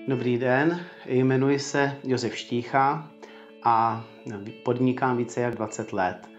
Dobrý den, jmenuji se Josef Štícha a podnikám více jak 20 let.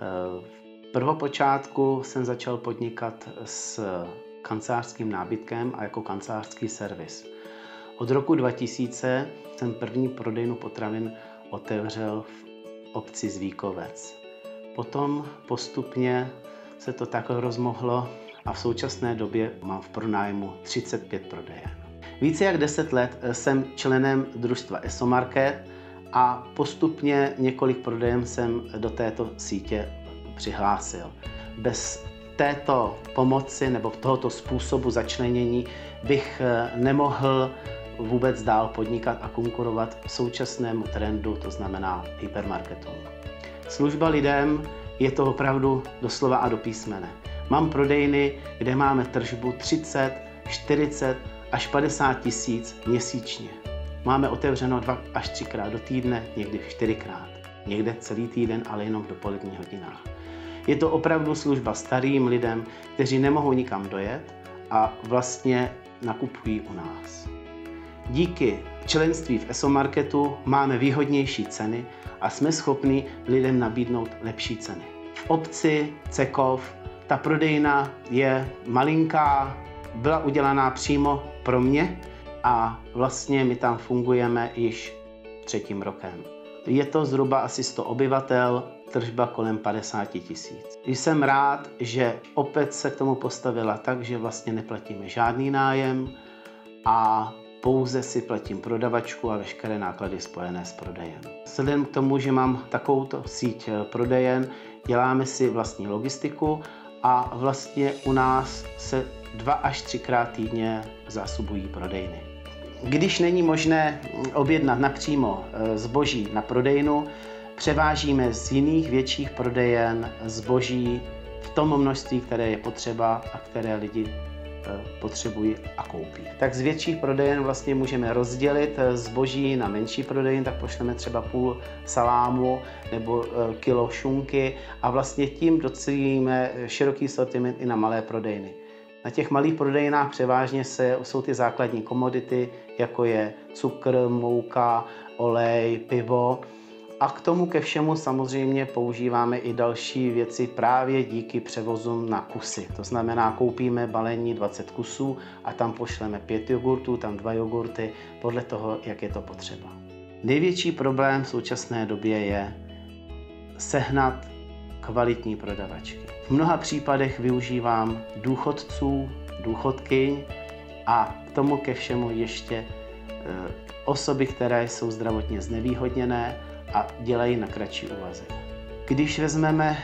V prvopočátku jsem začal podnikat s kancelářským nábytkem a jako kancelářský servis. Od roku 2000 jsem první prodejnu potravin otevřel v obci Zvíkovec. Potom postupně se to takhle rozmohlo a v současné době mám v pronájmu 35 prodejen. Více jak 10 let jsem členem družstva ESOMarket a postupně několik prodejen jsem do této sítě přihlásil. Bez této pomoci nebo tohoto způsobu začlenění bych nemohl vůbec dál podnikat a konkurovat současnému trendu, to znamená hypermarketům. Služba lidem je to opravdu doslova a do písmene. Mám prodejny, kde máme tržbu 30, 40 až 50 tisíc měsíčně. Máme otevřeno 2 až 3krát do týdne, někdy 4krát. Někde celý týden, ale jenom v dopoledních hodinách. Je to opravdu služba starým lidem, kteří nemohou nikam dojet a vlastně nakupují u nás. Díky členství v ESOMarketu máme výhodnější ceny a jsme schopni lidem nabídnout lepší ceny. V obci Cekov ta prodejna je malinká, byla udělaná přímo pro mě a vlastně my tam fungujeme již 3. rokem. Je to zhruba asi 100 obyvatel, tržba kolem 50 tisíc. Jsem rád, že opět se k tomu postavila tak, že vlastně neplatíme žádný nájem a pouze si platím prodavačku a veškeré náklady spojené s prodejem. Vzhledem k tomu, že mám takovouto síť prodejen, děláme si vlastní logistiku a vlastně u nás se 2 až 3krát týdně zásobují prodejny. Když není možné objednat napřímo zboží na prodejnu, převážíme z jiných větších prodejen zboží v tom množství, které je potřeba a které lidi potřebují a koupí. Tak z větších prodejen vlastně můžeme rozdělit zboží na menší prodejen, tak pošleme třeba půl salámu nebo kilo šunky a vlastně tím docílíme široký sortiment i na malé prodejny. Na těch malých prodejnách převážně jsou ty základní komodity, jako je cukr, mouka, olej, pivo. A k tomu ke všemu samozřejmě používáme i další věci právě díky převozům na kusy. To znamená, koupíme balení 20 kusů a tam pošleme 5 jogurtů, tam 2 jogurty, podle toho, jak je to potřeba. Největší problém v současné době je sehnat kvalitní prodavačky. V mnoha případech využívám důchodců, důchodkyň a k tomu ke všemu ještě osoby, které jsou zdravotně znevýhodněné a dělají na kratší úvazek. Když vezmeme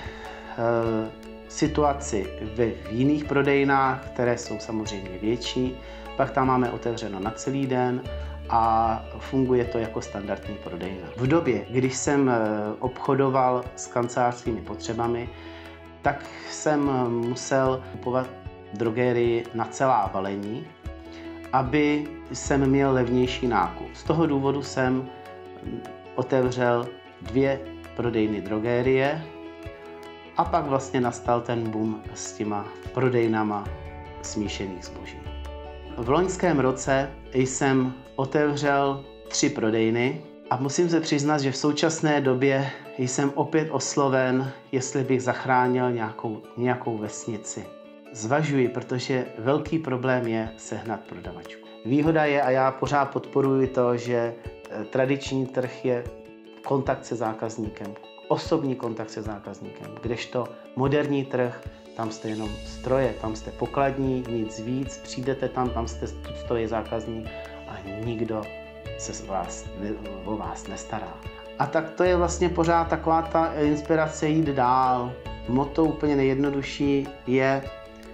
situaci v jiných prodejnách, které jsou samozřejmě větší, pak tam máme otevřeno na celý den a funguje to jako standardní prodejna. V době, když jsem obchodoval s kancelářskými potřebami, tak jsem musel kupovat drogérii na celá balení, aby jsem měl levnější nákup. Z toho důvodu jsem otevřel 2 prodejny drogérie a pak vlastně nastal ten boom s těma prodejnama smíšených zboží. V loňském roce jsem otevřel 3 prodejny a musím se přiznat, že v současné době jsem opět osloven, jestli bych zachránil nějakou vesnici. Zvažuji, protože velký problém je sehnat prodavačku. Výhoda je, a já pořád podporuji to, že tradiční trh je kontakt se zákazníkem, osobní kontakt se zákazníkem, kdežto moderní trh, tam jste jenom stroje, tam jste pokladní, nic víc, přijdete tam jste stojí zákazník a nikdo se o vás nestará. A tak to je vlastně pořád taková ta inspirace jít dál. Motto úplně nejjednodušší je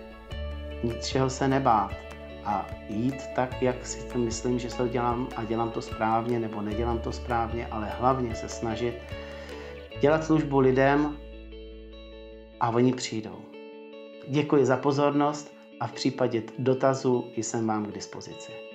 ničeho se nebát a jít tak, jak si to myslím, že to dělám a dělám to správně nebo nedělám to správně, ale hlavně se snažit dělat službu lidem a oni přijdou. Děkuji za pozornost a v případě dotazů jsem vám k dispozici.